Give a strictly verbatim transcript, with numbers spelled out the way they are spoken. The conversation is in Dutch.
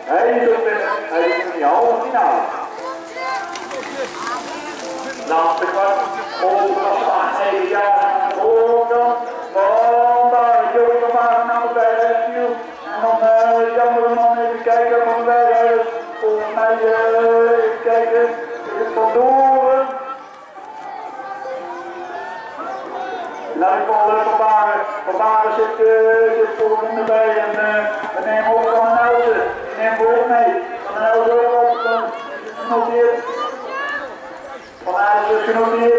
Hij is op de, hij is in de halve finale. Laatste kwart, overal acht, negen jaar aan de voorkant. Van daar, Joey van Varen naar de bijrijden. En dan uh, die andere man even kijken van de bijrijders. Volgens mij uh, even kijken, is het Van Doren. Nou, ik val uh, Van Varen. Van Varen zit, uh, zit voor hem erbij en uh, we nemen ook Van den Elsen. Die nemen we ook mee. Van den Elsen ook op, uh, genoteerd. Van Elsen genoteerd.